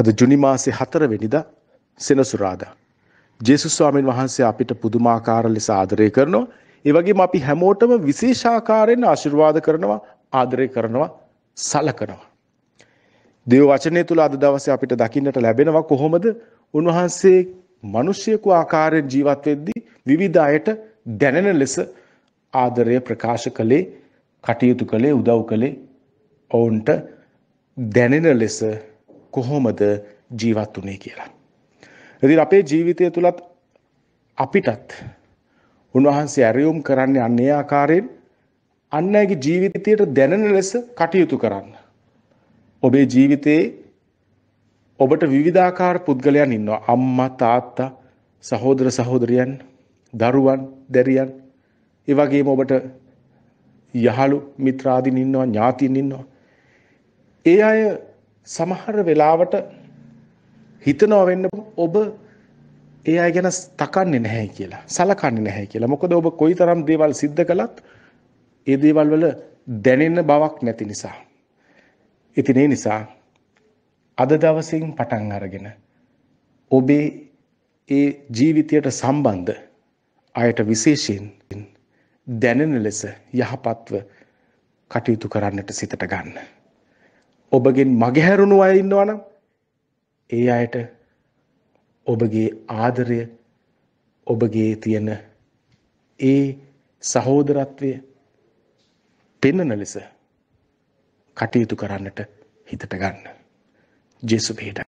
අද ජුනි මාසේ 4 වෙනිදා සෙනසුරාදා ජේසුස් ස්වාමීන් වහන්සේ අපිට පුදුමාකාර ලෙස ආදරය කරනවා. ඒ වගේම අපි හැමෝටම විශේෂාකාරයෙන් ආශිර්වාද කරනවා, ආදරය කරනවා, සලකනවා. දේව වචනය තුල අද දවසේ අපිට දකින්නට ලැබෙනවා කොහොමද උන්වහන්සේ මිනිසියෙකු ආකාරයෙන් ජීවත් වෙද්දී විවිධ අයට දැනෙන ලෙස ආදරය ප්‍රකාශ කළේ, කටයුතු කළේ, උදව් කළේ, ඔවුන්ට දැනෙන ලෙස කොහොමද ජීවත් වුනේ කියලා. ඉතින් අපේ ජීවිතය තුලත් අපිටත් උන්වහන්සේ ඇරයුම් කරන්නේ අන්නේ ආකාරයෙන් අන් අයගේ ජීවිතයට දැනෙන ලෙස කටයුතු කරන්න. ඔබේ ජීවිතේ ඔබට විවිධාකාර පුද්ගලයන් ඉන්නවා. අම්මා, තාත්තා, සහෝදර සහෝදරියන්, දරුවන්, දැරියන්. ඒ වගේම ඔබට යහළු මිත්‍රාදීන් ඉන්නවා, ඥාතීන් ඉන්නවා. ඒ අය සමහර වෙලාවට හිතනවා වෙන්න ඔබ ඒ අය ගැන තකන්නේ නැහැ කියලා, සලකන්නේ නැහැ කියලා. මොකද ඔබ කොයිතරම් දේවල් සිද්ධ කළත් ඒ දේවල් වල දැනෙන බවක් නැති නිසා. ඉතින් ඒ නිසා අද දවසින් පටන් අරගෙන ඔබේ ඒ ජීවිතයට සම්බන්ධ අයට විශේෂයෙන් දැනෙන ලෙස යහපත්ව කටයුතු කරන්නට සිතට ගන්න. ඔබගෙන් මගහැරුණු අය ඉන්නවා නම් ඒ අයට ඔබගේ ආදරය, ඔබගේ තියෙන ඒ සහෝදරත්වය පෙන්වන ලෙස කටයුතු කරන්නට හිතට ගන්න. ජේසු පිහිටයි.